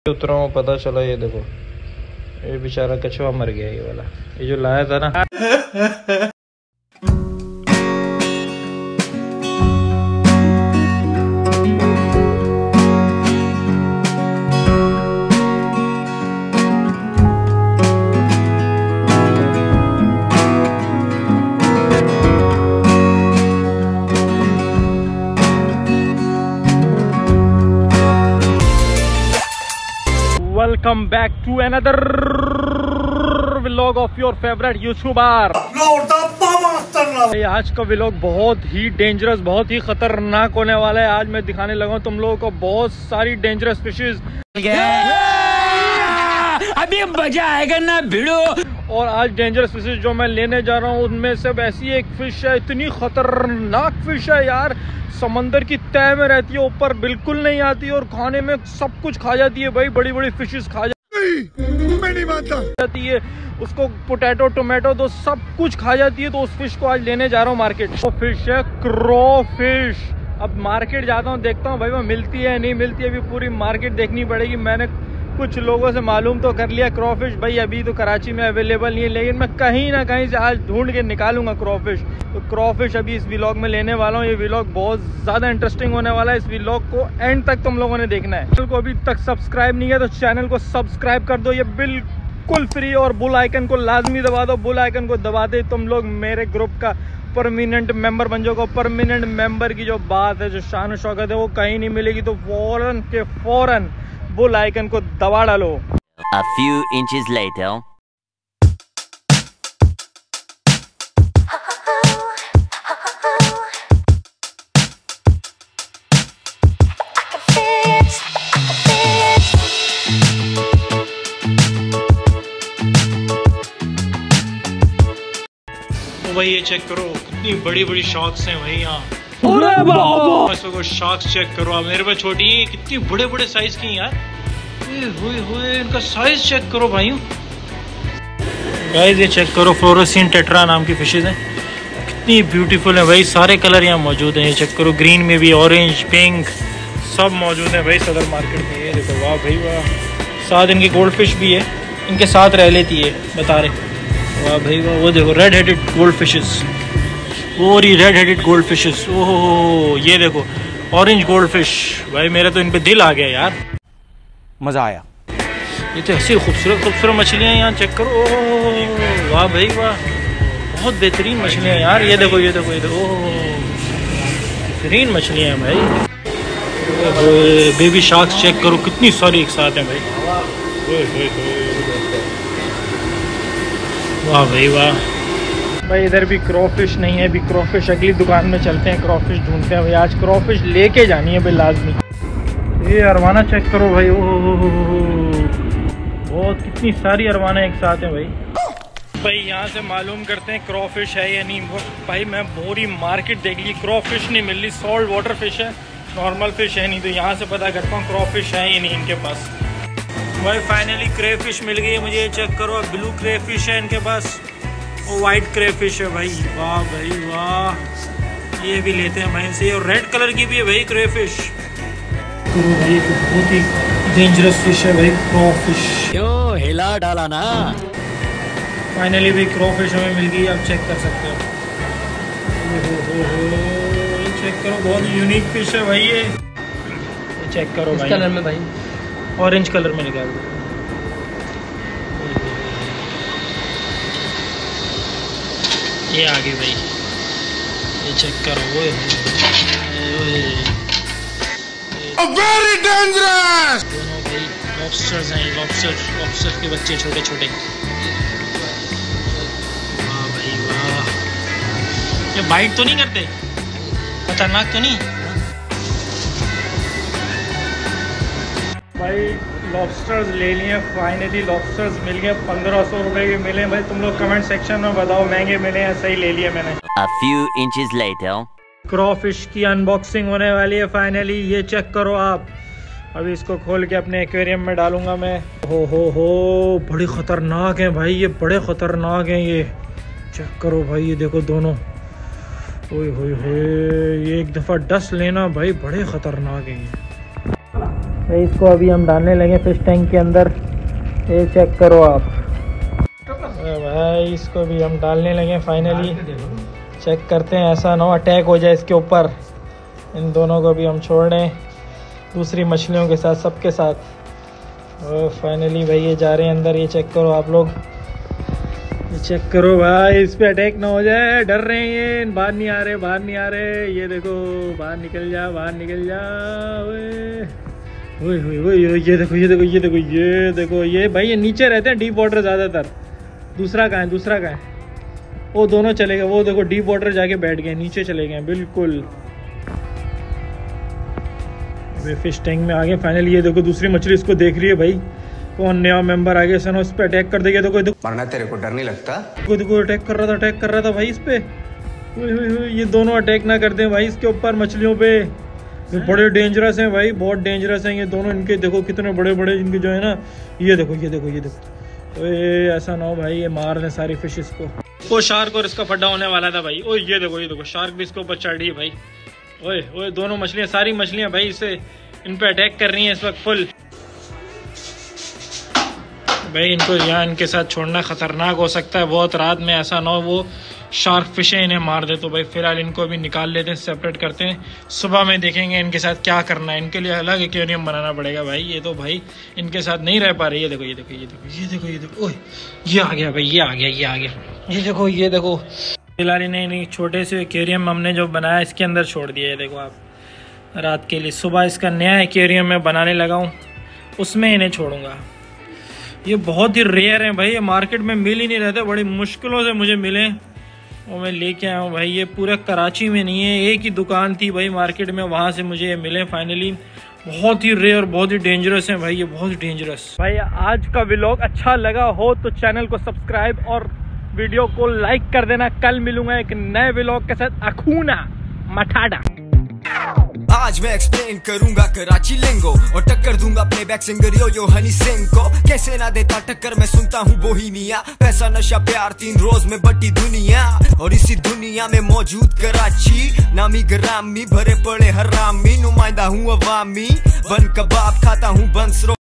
उतरा हूँ, पता चला ये देखो ये बेचारा कछुआ मर गया, ये वाला, ये जो लाया था ना। Welcome back to another vlog of your favorite YouTuber। आज का vlog बहुत ही डेंजरस, बहुत ही खतरनाक होने वाला है। आज मैं दिखाने लगा हूँ तुम लोगों को बहुत सारी डेंजरस फिशेस। अभी मजा आएगा ना भिड़ो। और आज डेंजरस फिशेस जो मैं लेने जा रहा हूँ उनमें से ऐसी एक फिश है, इतनी खतरनाक फिश है यार, समंदर की तह में रहती है, ऊपर बिल्कुल नहीं आती और खाने में सब कुछ खा जाती है भाई। बड़ी बड़ी फिशेस खा जाती है उसको, पोटैटो टोमेटो तो सब कुछ खा जाती है। तो उस फिश को आज लेने जा रहा हूँ मार्केट। वो फिश है क्रो फिश। अब मार्केट जाता हूँ, देखता हूँ भाई वो मिलती है नहीं मिलती है, अभी पूरी मार्केट देखनी पड़ेगी। मैंने कुछ लोगों से मालूम तो कर लिया, क्रोफिश भाई अभी तो कराची में अवेलेबल नहीं है, लेकिन मैं कहीं ना कहीं से आज ढूंढ के निकालूंगा क्रोफिश। तो क्रोफिश अभी इस व्लॉग में लेने वाला हूँ। ये व्लॉग बहुत ज़्यादा इंटरेस्टिंग होने वाला है। इस व्लॉग को एंड तक तुम लोगों ने देखना है। चैनल को अभी तक सब्सक्राइब नहीं है तो चैनल को सब्सक्राइब कर दो, ये बिल्कुल फ्री। और बुल आइकन को लाजमी दबा दो। बुल आइकन को दबाते तुम लोग मेरे ग्रुप का परमानेंट मेंबर बन जाओगे। परमानेंट मेंबर की जो बात है, जो शान शौकत है, वो कहीं नहीं मिलेगी। तो फौरन के फौरन बुल आइकन को दबा डालो। A few inches later. तो भाई ये चेक करो कितनी बड़ी बड़ी शार्क्स हैं भाई यहाँ। अरे बाबा, शार्क्स चेक करो आप, मेरे पास छोटी है, कितनी बड़े बड़े साइज की यार। हुए इनका साइज चेक करो भाई। गाइस ये चेक करो, फ्लोरोसिन टेट्रा नाम की फिशेज हैं, कितनी ब्यूटीफुल है भाई। सारे कलर यहाँ मौजूद हैं। ये चेक करो, ग्रीन में भी, ऑरेंज, पिंक, सब मौजूद है भाई सदर मार्केट में। ये देखो, वाह भाई वाह। साथ इनकी गोल्ड फिश भी है, इनके साथ रह लेती है, बता रहे। वाह भाई वाह, वो देखो रेड हेडेड गोल्ड फिशेस, और ये red headed gold fishes. Oh ये देखो ऑरेंज गोल्ड फिश। भाई मेरा तो इन पे दिल आ गया यार, मज़ा आया। ये तो ऐसी खूबसूरत खूबसूरत मछलियाँ यहाँ चेक करो। ओह वाह भाई वाह, बहुत बेहतरीन मछलियाँ यार। ये देखो ये देखो ये देखो, ओह बेहतरीन मछलियाँ हैं भाई। बेबी शार्क्स चेक करो, कितनी सारी एक साथ हैं भाई। वाह भाई वाह। भाई इधर भी क्रोफिश नहीं है, अभी क्रोफिश अगली दुकान में चलते हैं, क्रोफिश ढूंढते हैं भाई। आज क्रोफिश लेके जानी है भाई लाजमी। ये अरवाना चेक करो भाई, ओह बहुत कितनी सारी अरवाना एक साथ हैं भाई। यहाँ से मालूम करते हैं क्रोफिश है या नहीं। भाई मैं पूरी मार्केट देख ली, क्रोफिश नहीं मिल रही। सॉल्ट वाटर फिश है, नॉर्मल फिश है नहीं। तो यहाँ से पता करता हूँ क्रोफिश है या नहीं इनके पास। भाई फाइनली क्रेफिश मिल गई है मुझे। चेक करो, ब्लू क्रेफिश है इनके पास, वो वाइट क्रेफिश है भाई। वाह भाई वाह, ये भी लेते हैं भाई से। और रेड कलर की भी है भाई क्रेफिश। भाई बहुत ही डेंजरस फिश है भाई क्रोफिश। क्यों हिला डाला ना। फाइनली भी क्रोफिश हमें मिल गई, आप चेक कर सकते हो। चेक करो, बहुत यूनिक फिश है भाई ये चेक करो भाई। कलर में भाई, ऑरेंज कलर में निकाल दो। ये आगे भाई, ये चेक करो, वो वेरी डेंजरस। दोनों भाई लॉबस्टर्स हैं, लॉबस्टर के बच्चे छोटे छोटे। वाह भाई वाह, ये बाइट तो नहीं करते, खतरनाक तो नहीं भाई। लॉबस्टर्स ले लिए फाइनली, लॉबस्टर्स मिल गए, 1500 रुपए के मिले भाई। तुम लोग कमेंट सेक्शन में बताओ महंगे मिले या सही ले लिए मैंने। A few inches later. क्रोफिश की अनबॉक्सिंग होने वाली है फाइनली। ये चेक करो आप, अभी इसको खोल के अपने एक्वेरियम में डालूंगा मैं। हो बड़े खतरनाक हैं भाई ये, बड़े खतरनाक हैं ये। चेक करो भाई, ये देखो दोनों। ओए होए, ये एक दफ़ा डस लेना भाई, बड़े खतरनाक हैं ये। इसको अभी हम डालने लगे फिश टैंक के अंदर। ये चेक करो आप भाई, इसको भी हम डालने लगे फाइनली। चेक करते हैं ऐसा ना हो अटैक हो जाए इसके ऊपर। इन दोनों को भी हम छोड़ रहे हैं दूसरी मछलियों के साथ, सबके साथ। और फाइनली भाई ये जा रहे हैं अंदर। ये चेक करो आप लोग, ये चेक करो भाई, इस पे अटैक ना हो जाए। डर रहे हैं ये, बाहर नहीं आ रहे, बाहर नहीं आ रहे। ये देखो, बाहर निकल जा, बाहर निकल जा। ओए ओए ओए, ये देखो ये देखो ये देखो ये देखो। ये भाई ये नीचे रहते हैं डीप वाटर ज़्यादातर। दूसरा कहाँ है, दूसरा कहाँ है? वो दोनों चले गए, वो देखो डीप वाटर जाके बैठ गए, नीचे चले गए बिल्कुल। वे फिश टैंक में आ गए फाइनली। ये देखो दूसरी मछली इसको देख रही है भाई। कौन नया मेंबर आ गया, सनो इस पे अटैक कर देगा। देखो मरना तेरे को डर नहीं लगता? देखो अटैक कर रहा था भाई इस पे। ये दोनों अटैक ना कर दें भाई इसके ऊपर मछलियों पे। ये बड़े डेंजरस हैं भाई, बहुत डेंजरस हैं ये दोनों। इनके देखो कितने बड़े बड़े इनके जो है ना। ये देखो ये देखो ये देखो। तो ऐसा ना हो भाई ये मार दें सारी फिशेस को। वो शार्क और इसका फड्डा होने वाला था भाई। ओ ये देखो शार्क भी इसके ऊपर चढ़ रही है भाई। ओए ओए, दोनों मछलियाँ, सारी मछलियाँ भाई इसे इन पे अटैक कर रही हैं इस वक्त फुल। भाई इनको यहाँ इनके साथ छोड़ना खतरनाक हो सकता है बहुत। रात में ऐसा ना हो वो शार्क फिशें इन्हें मार दे। तो भाई फिलहाल इनको भी निकाल लेते हैं, सेपरेट करते हैं। सुबह में देखेंगे इनके साथ क्या करना है। इनके लिए अलग एक्वेरियम बनाना पड़ेगा भाई। ये तो भाई इनके साथ नहीं रह पा रहे। ये देखो ये देखो ये देखो ये देखो ये देखो। ओए ये आ गया भाई, ये आ गया ये आ गया। ये देखो ये देखो। फिलहाल इन्हें छोटे से एक्वेरियम हमने जो बनाया इसके अंदर छोड़ दिया है। देखो आप, रात के लिए। सुबह इसका नया एक्वेरियम मैं बनाने लगा हूँ, उसमें इन्हें छोड़ूंगा। ये बहुत ही रेयर हैं भाई, ये मार्केट में मिल ही नहीं रहते, बड़ी मुश्किलों से मुझे मिले और मैं लेके आया हूँ भाई। ये पूरा कराची में नहीं है, एक ही दुकान थी भाई मार्केट में, वहाँ से मुझे ये मिले फाइनली। बहुत ही रेयर, बहुत ही डेंजरस हैं भाई ये, बहुत ही डेंजरस। भाई आज का व्लॉग अच्छा लगा हो तो चैनल को सब्सक्राइब और वीडियो को लाइक कर देना। कल मिलूंगा एक नए व्लॉग के साथ। अखूना मठाडा। आज मैं एक्सप्लेन करूंगा कराची लिंगो और टक्कर दूंगा अपने back singer Yo Honey Singh को। कैसे ना देता टक्कर, मैं सुनता हूँ बोहीमिया। पैसा नशा प्यार 3 रोज में बटी दुनिया, और इसी दुनिया में मौजूद कराची। नामी ग्रामी भरे पड़े हरामी, नुमाइंदा हूँ अवामी। बन कबाब खाता हूँ बंसरो।